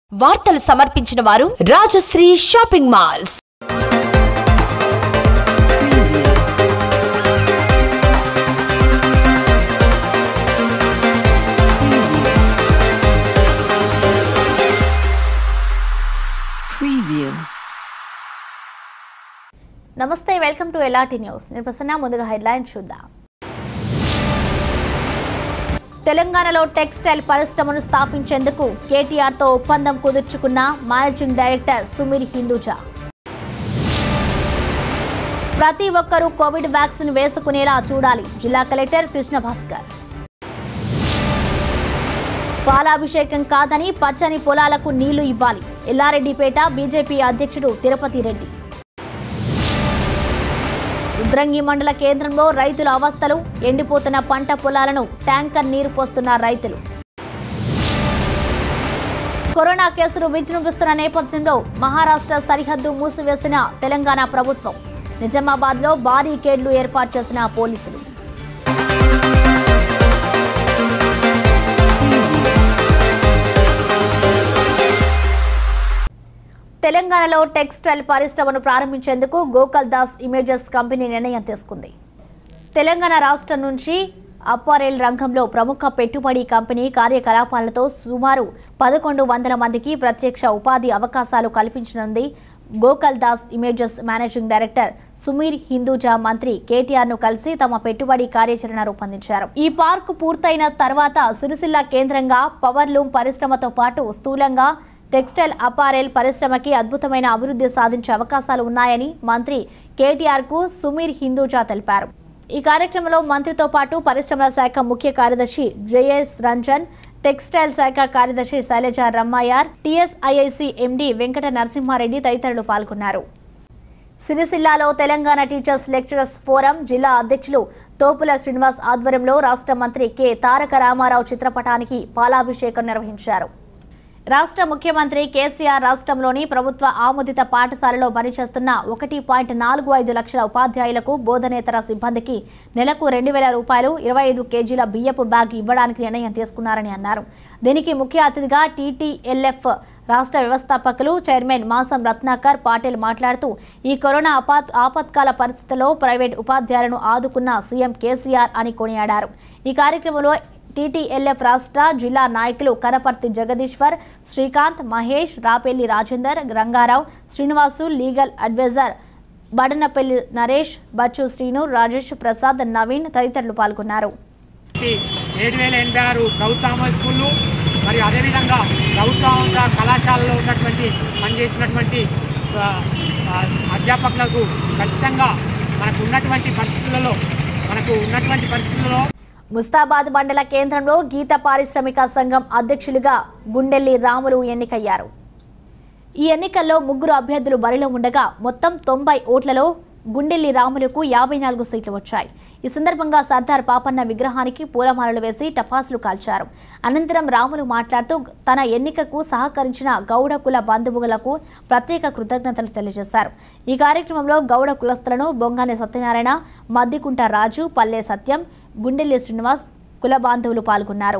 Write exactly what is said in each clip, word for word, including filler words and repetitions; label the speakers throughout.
Speaker 1: వార్తలు సమర్పించిన వారు రాజశ్రీ షాపింగ్ మాల్స్.
Speaker 2: నమస్తే, వెల్కమ్ టు ఎల్ఆర్టీ న్యూస్. నేను ప్రసన్న. ముందుగా హెడ్లైన్స్ చూద్దాం. తెలంగాణలో టెక్స్టైల్ పరిశ్రమను స్థాపించేందుకు కేటీఆర్తో ఒప్పందం కుదుర్చుకున్న మేనేజింగ్ డైరెక్టర్ సుమీర్ హిందూజా. ప్రతి ఒక్కరూ కోవిడ్ వ్యాక్సిన్ వేసుకునేలా చూడాలి, జిల్లా కలెక్టర్ కృష్ణ భాస్కర్. పాలాభిషేకం కాదని పచ్చని పొలాలకు నీళ్లు ఇవ్వాలి, ఎల్లారెడ్డిపేట బీజేపీ అధ్యక్షుడు తిరుపతి రెడ్డి. రుద్రంగి మండల కేంద్రంలో రైతుల అవస్థలు, ఎండిపోతున్న పంట పొలాలను ట్యాంకర్ నీరు పోస్తున్న రైతులు. కరోనా కేసులు విజృంభిస్తున్న నేపథ్యంలో మహారాష్ట్ర సరిహద్దు మూసివేసిన తెలంగాణ ప్రభుత్వం. నిజామాబాద్లో బారికేడ్లు ఏర్పాటు చేసిన పోలీసులు. తెలంగాణలో టెక్స్టైల్ పరిశ్రమను ప్రారంభించేందుకు గోకుల్ దాస్ ఇమేజెస్ కంపెనీ నిర్ణయం తీసుకుంది. తెలంగాణ రాష్ట్రం నుంచి అప్పారెల్ రంగంలో ప్రముఖ పెట్టుబడి కంపెనీ కార్యకలాపాలతో సుమారు పదకొండు వందల మందికి ప్రత్యక్ష ఉపాధి అవకాశాలు కల్పించనుంది. Gokul Das images managing director Sumeer Hinduja మంత్రి కేటీఆర్ ను కలిసి తమ పెట్టుబడి కార్యాచరణ రూపొందించారు. ఈ పార్కు పూర్తయిన తర్వాత సిరిసిల్ల కేంద్రంగా పవర్ లూమ్ పరిశ్రమతో పాటు స్థూలంగా టెక్స్టైల్ అపారెల్ పరిశ్రమకి అద్భుతమైన అభివృద్ధి సాధించే అవకాశాలు ఉన్నాయని మంత్రి కేటీఆర్ కు సుమీర్ హిందూజా తెలిపారు. ఈ కార్యక్రమంలో మంత్రితో పాటు పరిశ్రమల శాఖ ముఖ్య కార్యదర్శి జేఎస్ రంజన్, టెక్స్టైల్ శాఖ కార్యదర్శి శైలజ రమ్మయ్యార్, టీఎస్ఐఐసి ఎండీ వెంకట నరసింహారెడ్డి తదితరులు పాల్గొన్నారు. సిరిసిల్లాలో తెలంగాణ టీచర్స్ లెక్చరర్స్ ఫోరం జిల్లా అధ్యక్షులు తోపుల శ్రీనివాస్ ఆధ్వర్యంలో రాష్ట్ర మంత్రి కె తారక రామారావు చిత్రపటానికి పాలాభిషేకం నిర్వహించారు. రాష్ట్ర ముఖ్యమంత్రి కేసీఆర్ రాష్ట్రంలోని ప్రభుత్వ ఆమోదిత పాఠశాలలో పనిచేస్తున్న ఒకటి పాయింట్ నాలుగు ఐదు లక్షల ఉపాధ్యాయులకు బోధనేతర సిబ్బందికి నెలకు రెండు వేల రూపాయలు ఇరవై ఐదు కేజీల బియ్యపు బ్యాగ్ ఇవ్వడానికి నిర్ణయం తీసుకున్నారని అన్నారు. దీనికి ముఖ్య అతిథిగా టీటీఎల్ఎఫ్ రాష్ట్ర వ్యవస్థాపకులు చైర్మన్ మాసం రత్నాకర్ పాటిల్ మాట్లాడుతూ ఈ కరోనా ఆపత్ ఆపత్కాల పరిస్థితుల్లో ప్రైవేట్ ఉపాధ్యాయులను ఆదుకున్న సీఎం కేసీఆర్ అని కొనియాడారు. ఈ కార్యక్రమంలో టీటీఎల్ఎఫ్ రాష్ట్ర జిల్లా నాయకులు కనపర్తి జగదీశ్వర్, శ్రీకాంత్, మహేష్, రాపెల్లి రాజేందర్, రంగారావు, శ్రీనివాసు, లీగల్ అడ్వైజర్ బడనపల్లి నరేష్, బచ్చు శ్రీను, రాజేష్ ప్రసాద్, నవీన్ తదితరులు పాల్గొన్నారు.
Speaker 3: ఏడు వేల ఎనభై ఆరు ప్రభుత్వ స్కూళ్ళు మరియు అదేవిధంగా ప్రభుత్వ కళాశాలలో ఉన్నటువంటి పనిచేసినటువంటి అధ్యాపకులకు ఖచ్చితంగా మనకు ఉన్నటువంటి పరిస్థితులలో మనకు ఉన్నటువంటి పరిస్థితులలో
Speaker 2: ముస్తాబాద్ మండల కేంద్రంలో గీత పారిశ్రామిక సంఘం అధ్యక్షులుగా గుండెల్లి రాములు ఎన్నికయ్యారు. ఈ ఎన్నికల్లో ముగ్గురు అభ్యర్థులు బరిలో ఉండగా మొత్తం తొంభై ఓట్లలో గుండెల్లి రాములకు యాభై నాలుగు సీట్లు వచ్చాయి. ఈ సందర్భంగా సర్దార్ పాపన్న విగ్రహానికి పూలమాలలు వేసి టపాసులు కాల్చారు. అనంతరం రాములు మాట్లాడుతూ తన ఎన్నికకు సహకరించిన గౌడ కుల బంధువులకు ప్రత్యేక కృతజ్ఞతలు తెలియజేశారు. ఈ కార్యక్రమంలో గౌడ కులస్తులను బొంగాని సత్యనారాయణ, మద్దికుంట రాజు, పల్లె సత్యం, గుండెల్లి శ్రీనివాస్ కుల బాంధవులు పాల్గొన్నారు.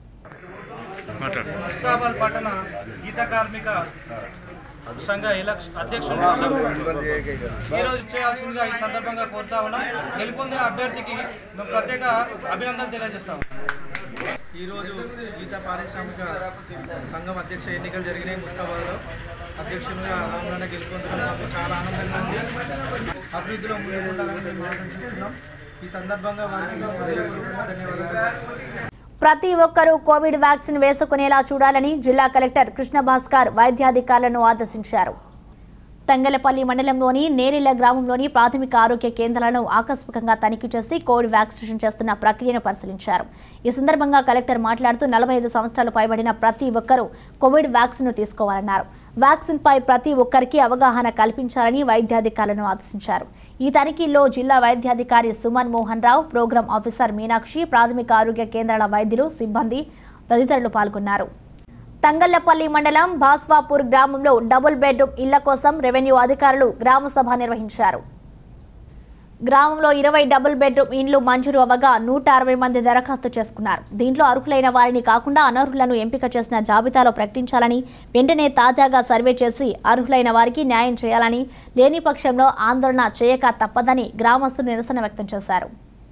Speaker 4: ముస్తాబాద్ పట్టణ గీత కార్మిక సంఘ అధ్యక్షుడు కోసం ఈరోజు చేయాల్సిందిగా ఈ సందర్భంగా కోరుతా ఉన్నాం. గెలుపొందిన అభ్యర్థికి మేము ప్రత్యేక అభినందనలు తెలియజేస్తాం.
Speaker 5: ఈరోజు గీత పారిశ్రామిక సంఘం అధ్యక్ష ఎన్నికలు జరిగినాయి. ముస్తాబాద్లో అధ్యక్షులుగా రామనాన్న గెలుపొందడం మాకు చాలా ఆనందంగా ఉంది. అభివృద్ధిలో ముందుకుంటారని మేము ఆకాంక్షిస్తున్నాం. ఈ సందర్భంగా వారికి ధన్యవాదాలు.
Speaker 2: ప్రతి ఒక్కరూ కోవిడ్ వ్యాక్సిన్ వేసుకునేలా చూడాలని జిల్లా కలెక్టర్ కృష్ణ భాస్కర్ వైద్యాధికారులను ఆదేశించారు. తంగలపల్లి మండలంలోని నేరిళ్ల గ్రామంలోని ప్రాథమిక ఆరోగ్య కేంద్రాలను ఆకస్మికంగా తనిఖీ చేసి కోవిడ్ వ్యాక్సినేషన్ చేస్తున్న ప్రక్రియను పరిశీలించారు. ఈ సందర్భంగా కలెక్టర్ మాట్లాడుతూ నలభై ఐదు సంవత్సరాలు పైబడిన ప్రతి ఒక్కరూ కోవిడ్ వ్యాక్సిన్ తీసుకోవాలన్నారు. వ్యాక్సిన్ పై ప్రతి ఒక్కరికి అవగాహన కల్పించాలని వైద్యాధికారులను ఆదేశించారు. ఈ తనిఖీల్లో జిల్లా వైద్యాధికారి సుమన్ మోహన్ రావు, ప్రోగ్రాం ఆఫీసర్ మీనాక్షి, ప్రాథమిక ఆరోగ్య కేంద్రాల వైద్యులు, సిబ్బంది తదితరులు పాల్గొన్నారు. తంగళ్లపల్లి మండలం బాస్వాపూర్ గ్రామంలో డబుల్ బెడ్రూమ్ ఇళ్ల కోసం రెవెన్యూ అధికారులు గ్రామ సభ నిర్వహించారు. గ్రామంలో ఇరవై డబుల్ బెడ్రూమ్ ఇండ్లు మంజూరు అవ్వగా నూట అరవై మంది దరఖాస్తు చేసుకున్నారు. దీంట్లో అర్హులైన వారిని కాకుండా అనర్హులను ఎంపిక చేసిన జాబితాలో ప్రకటించాలని, వెంటనే తాజాగా సర్వే చేసి అర్హులైన వారికి న్యాయం చేయాలని, లేని పక్షంలో ఆందోళన చేయక తప్పదని గ్రామస్తులు నిరసన వ్యక్తం చేశారు.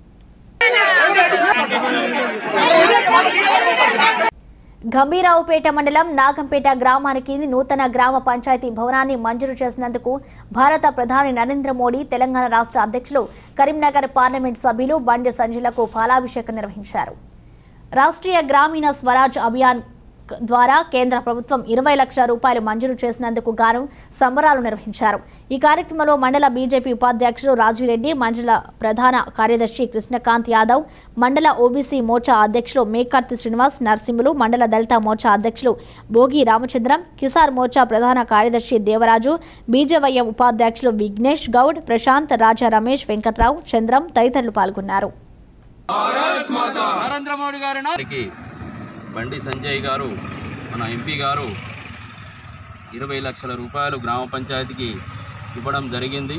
Speaker 2: గంభీరావుపేట మండలం నాగంపేట గ్రామానికి నూతన గ్రామ పంచాయతీ భవనాన్ని మంజూరు చేసినందుకు భారత ప్రధాని నరేంద్ర మోడీ, తెలంగాణ రాష్ట్ర అధ్యక్షులు, కరీంనగర్ పార్లమెంట్ సభ్యులు బండి సంజయ్లకు పాలాభిషేకం నిర్వహించారు. రాష్ట్రీయ గ్రామీణ స్వరాజ్ అభియాన్ ద్వారా కేంద్ర ప్రభుత్వం ఇరవై లక్షల రూపాయలు మంజూరు చేసినందుకు గాను సంబరాలు నిర్వహించారు. ఈ కార్యక్రమంలో మండల బీజేపీ ఉపాధ్యక్షులు రాజురెడ్డి, మండల ప్రధాన కార్యదర్శి కృష్ణకాంత్ యాదవ్, మండల ఓబీసీ మోర్చా అధ్యక్షులు మేకర్తి శ్రీనివాస్, నర్సింహులు, మండల దళిత మోర్చా అధ్యక్షులు భోగి రామచంద్రం, కిసార్ మోర్చా ప్రధాన కార్యదర్శి దేవరాజు, బీజేవైఎం ఉపాధ్యక్షులు విఘ్నేష్ గౌడ్, ప్రశాంత్, రాజా రమేష్, వెంకట్రావు, చంద్రం తదితరులు పాల్గొన్నారు.
Speaker 6: నరేంద్ర మోడీ గారికి బండి సంజయ్ గారు, మన ఎంపీ గారు ఇరవై లక్షల రూపాయలు గ్రామ పంచాయతీకి ఇవ్వడం జరిగింది.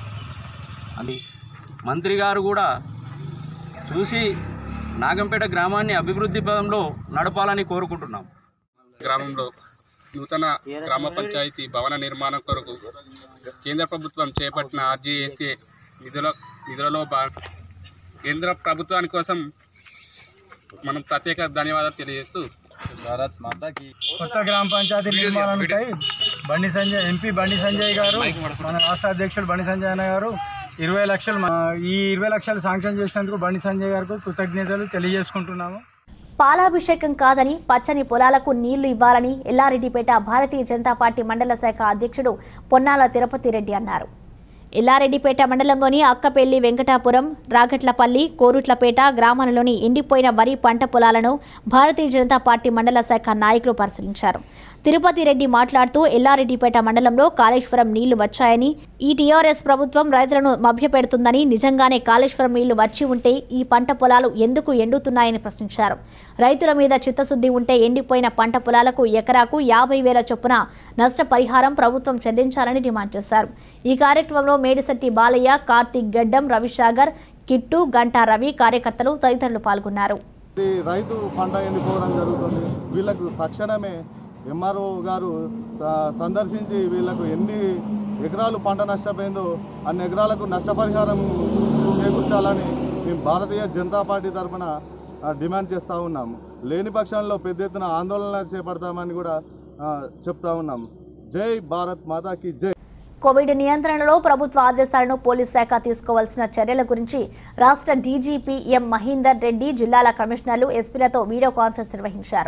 Speaker 6: అని మంత్రి గారు కూడా చూసి నాగంపేట గ్రామాన్ని అభివృద్ధి పదంలో నడపాలని కోరుకుంటున్నాం.
Speaker 7: గ్రామంలో నూతన గ్రామ పంచాయతీ భవన నిర్మాణం కొరకు కేంద్ర ప్రభుత్వం చేపట్టిన ఆర్జీఎస్ఏ నిధుల నిధులలో కేంద్ర ప్రభుత్వాని కోసం మనం ప్రత్యేక ధన్యవాదాలు తెలియజేస్తూ భారత్ మాతాకి.
Speaker 5: కొత్త గ్రామ పంచాయతీ నిర్మాణానికి బండి సంజయ్ ఎంపీ బండి సంజయ్ గారు, మన రాష్ట్ర అధ్యక్షుడు బండి సంజయ్ అన్న గారు ఇరవై లక్షలు ఈ ఇరవై లక్షలు శాంక్షన్ చేసినందుకు బండి సంజయ్ గారికి కృతజ్ఞతలు తెలియజేసుకుంటున్నాము.
Speaker 2: పాలాభిషేకం కాదని పచ్చని పొలాలకు నీళ్లు ఇవ్వాలని ఎల్లారెడ్డిపేట భారతీయ జనతా పార్టీ మండల శాఖ అధ్యక్షుడు పొన్నాల తిరుపతి రెడ్డి అన్నారు. ఎల్లారెడ్డిపేట మండలంలోని అక్కపెల్లి, వెంకటాపురం, రాగట్లపల్లి, కోరుట్లపేట గ్రామాలలోని ఎండిపోయిన వరి పంట పొలాలను భారతీయ జనతా పార్టీ మండల శాఖ నాయకులు పరిశీలించారు. తిరుపతి రెడ్డి మాట్లాడుతూ ఎల్లారెడ్డిపేట మండలంలో కాళేశ్వరం నీళ్లు వచ్చాయని, ఈ టీఆర్ఎస్ ప్రభుత్వం రైతులను మభ్యపెడుతుందని, నిజంగానే కాళేశ్వరం నీళ్లు వచ్చి ఉంటే ఈ పంట పొలాలు ఎందుకు ఎండుతున్నాయని ప్రశ్నించారు. రైతుల మీద చిత్తశుద్ధి ఉంటే ఎండిపోయిన పంట పొలాలకు ఎకరాకు యాభై వేల చొప్పున నష్టపరిహారం ప్రభుత్వం చెల్లించాలని డిమాండ్ చేశారు. ఈ కార్యక్రమంలో మేడిశెట్టి బాలయ్య, కార్తీక్ గడ్డం, రవిసాగర్, కిట్టు, గంటా రవి, కార్యకర్తలు తదితరులు పాల్గొన్నారు.
Speaker 8: రైతు పంట ఎండిపోవడం జరుగుతుంది. వీళ్ళకు తక్షణమే ఎంఆర్ఓ గారు సందర్శించి వీళ్ళకు ఎన్ని ఎకరాలు పంట నష్టపోయిందో అన్ని ఎకరాలకు నష్టపరిహారం చేకూర్చాలని మేము భారతీయ జనతా పార్టీ తరఫున డిమాండ్ చేస్తూ ఉన్నాము. లేని పక్షంలో పెద్ద ఎత్తున ఆందోళన చేపడతామని కూడా చెప్తా ఉన్నాము. జై భారత్ మాతాకి జై.
Speaker 2: కోవిడ్ నియంత్రణలో ప్రభుత్వ ఆదేశాలను పోలీస్ శాఖ తీసుకోవాల్సిన చర్యల గురించి రాష్ట్ర డీజీపీ ఎం మహేందర్ రెడ్డి జిల్లాల కమిషనర్లు, ఎస్పీలతో వీడియో కాన్ఫరెన్స్ నిర్వహించారు.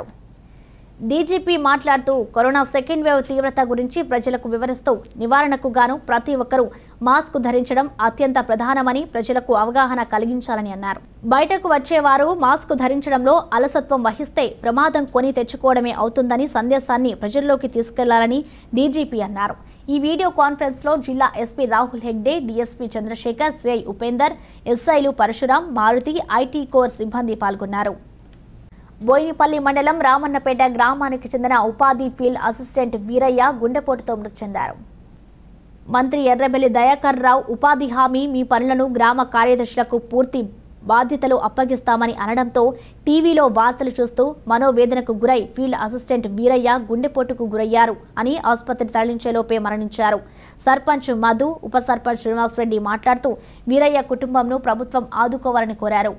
Speaker 2: డీజీపీ మాట్లాడుతూ కరోనా సెకండ్ వేవ్ తీవ్రత గురించి ప్రజలకు వివరిస్తూ నివారణకు గాను ప్రతి ఒక్కరూ మాస్క్ ధరించడం అత్యంత ప్రధానమని ప్రజలకు అవగాహన కలిగించాలని అన్నారు. బయటకు వచ్చేవారు మాస్క్ ధరించడంలో అలసత్వం వహిస్తే ప్రమాదం కొని తెచ్చుకోవడమే అవుతుందని సందేశాన్ని ప్రజల్లోకి తీసుకెళ్లాలని డీజీపీ అన్నారు. ఈ వీడియో కాన్ఫరెన్స్ లో జిల్లా SP Rahul Hegde, DSP Chandrasekhar, CI Upender, ఎస్ఐలు పరశురాం, మారుతి, ఐటీ కోర్ సిబ్బంది పాల్గొన్నారు. బోయినపల్లి మండలం రామన్నపేట గ్రామానికి చెందిన ఉపాధి ఫీల్డ్ అసిస్టెంట్ వీరయ్య గుండెపోటుతో మృతి చెందారు. మంత్రి ఎర్రబెల్లి దయాకర్ రావు ఉపాధి హామీ మీ పనులను గ్రామ కార్యదర్శులకు పూర్తి బాధ్యతలు అప్పగిస్తామని అనడంతో టీవీలో వార్తలు చూస్తూ మనోవేదనకు గురై ఫీల్డ్ అసిస్టెంట్ వీరయ్య గుండెపోటుకు గురయ్యారు అని ఆసుపత్రి తరలించేలోపే మరణించారు. సర్పంచ్ మధు, ఉప సర్పంచ్ శ్రీనివాసరెడ్డి మాట్లాడుతూ వీరయ్య కుటుంబంను ప్రభుత్వం ఆదుకోవాలని కోరారు.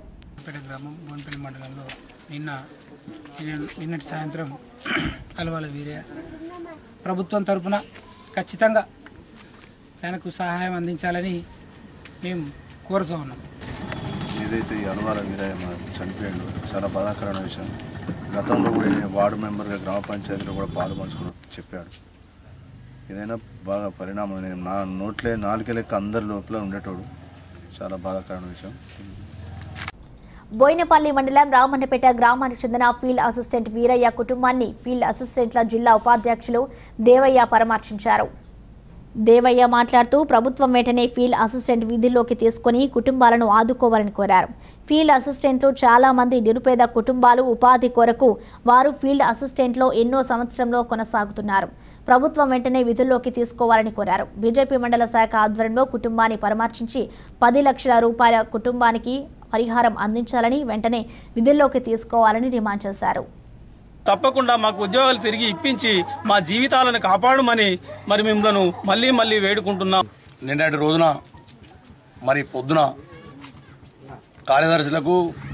Speaker 9: నిన్న నిన్నటి సాయంత్రం అలవాల వీరయ్య ప్రభుత్వం తరఫున ఖచ్చితంగా ఆయనకు సహాయం అందించాలని మేము కోరుతూ ఉన్నాం.
Speaker 10: ఏదైతే ఈ అలవాల వీరయ్య చనిపోయాడు చాలా బాధాకరమైన విషయం. గతంలో కూడా వార్డు మెంబర్గా గ్రామ పంచాయతీలో కూడా పాలు పంచుకుని చెప్పాడు. ఏదైనా బాగా పరిణామం నేను నా నోట్లే నాలుగే లెక్క అందరి లోపల ఉండేటోడు. చాలా బాధాకరమైన విషయం.
Speaker 2: బోయినపల్లి మండలం రామన్నపేట గ్రామానికి చెందిన ఫీల్డ్ అసిస్టెంట్ వీరయ్య కుటుంబాన్ని ఫీల్డ్ అసిస్టెంట్ల జిల్లా ఉపాధ్యక్షులు దేవయ్య పరామర్శించారు. దేవయ్య మాట్లాడుతూ ప్రభుత్వం వెంటనే ఫీల్డ్ అసిస్టెంట్ విధుల్లోకి తీసుకుని కుటుంబాలను ఆదుకోవాలని కోరారు. ఫీల్డ్ అసిస్టెంట్లు చాలా మంది నిరుపేద కుటుంబాలు ఉపాధి కొరకు వారు ఫీల్డ్ అసిస్టెంట్లో ఎన్నో సంవత్సరంలో కొనసాగుతున్నారు. ప్రభుత్వం వెంటనే విధుల్లోకి తీసుకోవాలని కోరారు. బీజేపీ మండల శాఖ ఆధ్వర్యంలో కుటుంబాన్ని పరామర్శించి పది లక్షల రూపాయల కుటుంబానికి పరిహారం అందించాలని వెంటనే విధుల్లోకి తీసుకోవాలని డిమాండ్ చేశారు.
Speaker 11: తప్పకుండా మాకు ఉద్యోగాలు తిరిగి ఇప్పించి మా జీవితాలను కాపాడమని మరి మిమ్మల్ని మళ్ళీ మళ్ళీ వేడుకుంటున్నాం.
Speaker 12: నిన్నటి రోజున మరి పొద్దున కార్యదర్శులకు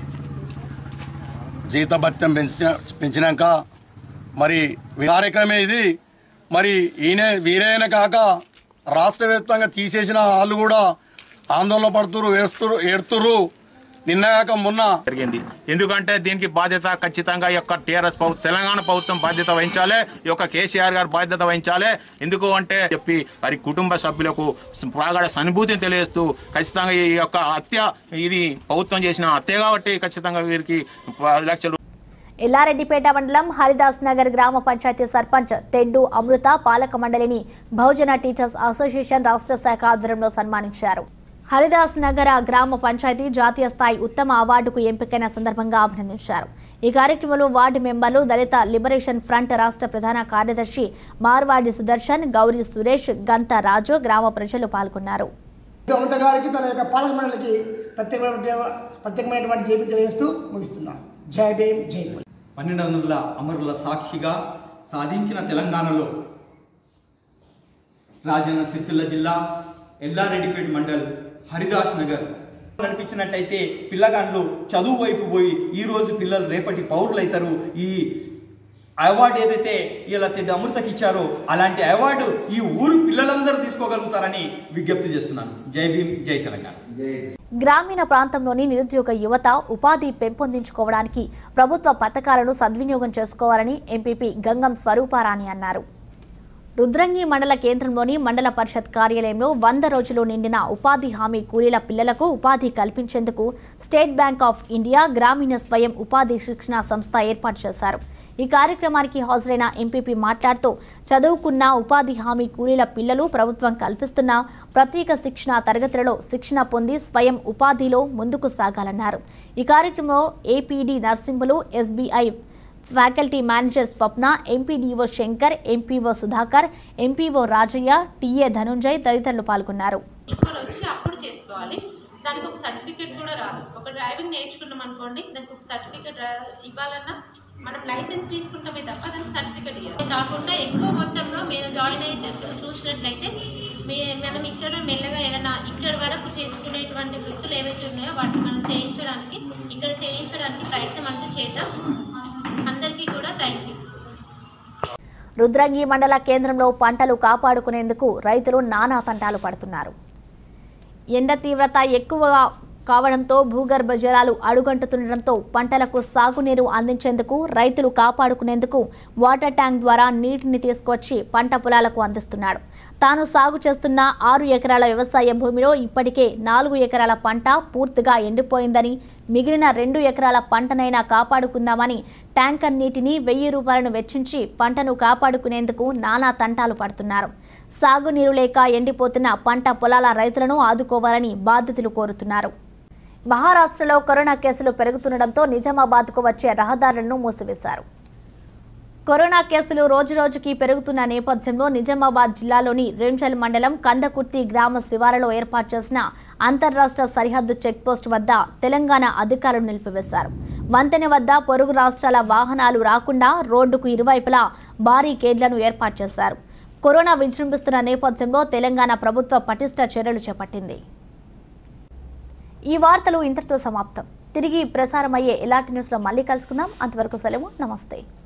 Speaker 12: జీతభత్యం పెంచిన పెంచినాక మరి కార్యక్రమే ఇది. మరి ఈయన వీరైన కాక రాష్ట్ర వ్యాప్తంగా తీసేసిన వాళ్ళు కూడా ఆందోళన పడుతురు వేస్తురు ఏడుతురు. నిన్నగాక మొన్న
Speaker 13: జరిగింది. ఎందుకంటే దీనికి బాధ్యత ఖచ్చితంగా ఈ యొక్క టీఆర్ఎస్ ప్రభుత్వం తెలంగాణ ప్రభుత్వం బాధ్యత వహించాలి, ఈ యొక్క కేసీఆర్ గారు బాధ్యత వహించాలి. ఎందుకు అంటే చెప్పి వారి కుటుంబ సభ్యులకు ప్రాగాఢ సానుభూతిని తెలియజేస్తూ ఖచ్చితంగా ఈ యొక్క హత్య ఇది ప్రభుత్వం చేసిన హత్య కాబట్టి ఖచ్చితంగా వీరికి పది లక్షలు.
Speaker 2: ఎల్లారెడ్డిపేట మండలం హరిదాస్ నగర్ గ్రామ పంచాయతీ సర్పంచ్ తెడ్డు అమృత పాలక మండలిని బహుజన టీచర్స్ అసోసియేషన్ రాష్ట్ర శాఖ ఆధ్వర్యంలో సన్మానించారు. హరిదాస్ నగర గ్రామ పంచాయతీ జాతీయ స్థాయి ఉత్తమ అవార్డుకు ఎంపికైన సందర్భంగా అభినందించారు. ఈ కార్యక్రమంలో వార్డు మెంబర్లు, దళిత లిబరేషన్ ఫ్రంట్ రాష్ట్ర ప్రధాన కార్యదర్శి మార్వాడి సుదర్శన్, గౌరీ సురేష్, గంత రాజు, గ్రామ ప్రజలు పాల్గొన్నారు.
Speaker 14: అమృత గారికి తన యొక్క పాలక మండలికి ప్రత్యేకమైనటువంటి జైలు తెలియజేస్తూ ముగిస్తున్నాం. జై భీమ్, జై భీమ్.
Speaker 15: పన్నెండు వందల అమరుల సాక్షిగా సాధించిన తెలంగాణలో రాజన్న సిరిసిల్ల జిల్లా ఎల్లారెడ్డిపేట మండల్ హరిదాస్ నగర్ నడిపించినట్టయితే పిల్లగాళ్ళు చదువు వైపు పోయి ఈరోజు పిల్లలు రేపటి పౌరులు అవుతారు. ఈ అవార్డు ఏదైతే ఇలా తెడ్డ అమృతకి ఇచ్చారో అలాంటి అవార్డు ఈ ఊరు పిల్లలందరూ తీసుకోగలుగుతారని విజ్ఞప్తి చేస్తున్నాను. జై భీమ్, జై తెలంగాణ.
Speaker 2: గ్రామీణ ప్రాంతంలోని నిరుద్యోగ యువత ఉపాధి పెంపొందించుకోవడానికి ప్రభుత్వ పథకాలను సద్వినియోగం చేసుకోవాలని ఎంపీపీ గంగం స్వరూపారాణి అన్నారు. రుద్రంగి మండల కేంద్రంలోని మండల పరిషత్ కార్యాలయంలో వంద రోజులు నిండిన ఉపాధి హామీ కూలీల పిల్లలకు ఉపాధి కల్పించేందుకు స్టేట్ బ్యాంక్ ఆఫ్ ఇండియా గ్రామీణ స్వయం ఉపాధి శిక్షణ సంస్థ ఏర్పాటు చేశారు. ఈ కార్యక్రమానికి హాజరైన ఎంపీపీ మాట్లాడుతూ చదువుకున్న ఉపాధి హామీ కూలీల పిల్లలు ప్రభుత్వం కల్పిస్తున్న ప్రత్యేక శిక్షణ తరగతులలో శిక్షణ పొంది స్వయం ఉపాధిలో ముందుకు సాగాలన్నారు. ఈ కార్యక్రమంలో APD Narsimhulu, SBI faculty manager Swapna, MPDO Shankar, MPO Sudhakar, MPO Rajaiah, TA Dhanunjay తదితరులు పాల్గొన్నారు.
Speaker 16: అప్పుడు చేసుకోవాలి, దానికి ఒక సర్టిఫికేట్ కూడా రాదు. ఒక డ్రైవింగ్ నేర్చుకున్నాం అనుకోండి, దానికి ఒక సర్టిఫికేట్ ఇవ్వాలన్నా మనం లైసెన్స్ తీసుకుంటామే తప్ప దానికి సర్టిఫికేట్ ఇవ్వాలి. కాకుండా ఎక్కువ మొత్తంలో మీరు జాయిన్ అయితే చూసినట్లయితే మీ మనం ఇక్కడ మెల్లగా ఏదైనా ఇక్కడ వరకు చేసుకునేటువంటి వృత్తులు ఏవైతే ఉన్నాయో వాటిని మనం చేయించడానికి ఇక్కడ చేయించడానికి ప్రయత్నం అంతా చేద్దాం. అందరికీ కూడా థ్యాంక్ యూ.
Speaker 2: రుద్రంగి మండల కేంద్రంలో పంటలు కాపాడుకునేందుకు రైతులు నానా తంటాలు పడుతున్నారు. ఎండ తీవ్రత ఎక్కువగా కావడంతో భూగర్భ జలాలు అడుగంటుతుండటంతో పంటలకు సాగునీరు అందించేందుకు రైతులు కాపాడుకునేందుకు వాటర్ ట్యాంక్ ద్వారా నీటిని తీసుకొచ్చి పంట పొలాలకు అందిస్తున్నాడు. తాను సాగు చేస్తున్న ఆరు ఎకరాల వ్యవసాయ భూమిలో ఇప్పటికే నాలుగు ఎకరాల పంట పూర్తిగా ఎండిపోయిందని, మిగిలిన రెండు ఎకరాల పంటనైనా కాపాడుకుందామని ట్యాంకర్ నీటిని వెయ్యి రూపాయలను వెచ్చించి పంటను కాపాడుకునేందుకు నానా తంటాలు పడుతున్నారు. సాగునీరు లేక ఎండిపోతున్న పంట పొలాల రైతులను ఆదుకోవాలని బాధితులు కోరుతున్నారు. మహారాష్ట్రలో కరోనా కేసులు పెరుగుతుండటంతో నిజామాబాద్కు వచ్చే రహదారులను మూసివేశారు. కరోనా కేసులు రోజురోజుకి పెరుగుతున్న నేపథ్యంలో నిజామాబాద్ జిల్లాలోని రేంజల్ మండలం కందకుర్తి గ్రామ శివారులో ఏర్పాటు చేసిన అంతర్రాష్ట్ర సరిహద్దు చెక్పోస్ట్ వద్ద తెలంగాణ అధికారులు నిలిపివేశారు. వంతెన వద్ద పొరుగు రాష్ట్రాల వాహనాలు రాకుండా రోడ్డుకు ఇరువైపులా బారికేడ్లను ఏర్పాటు చేశారు. కరోనా విజృంభిస్తున్న నేపథ్యంలో తెలంగాణ ప్రభుత్వ పటిష్ట చర్యలు చేపట్టింది. ఈ వార్తలు ఇంతటితో సమాప్తం. తిరిగి ప్రసారమయ్యే ఎలాంటి న్యూస్లో మళ్ళీ కలుసుకుందాం. అంతవరకు సెలవు, నమస్తే.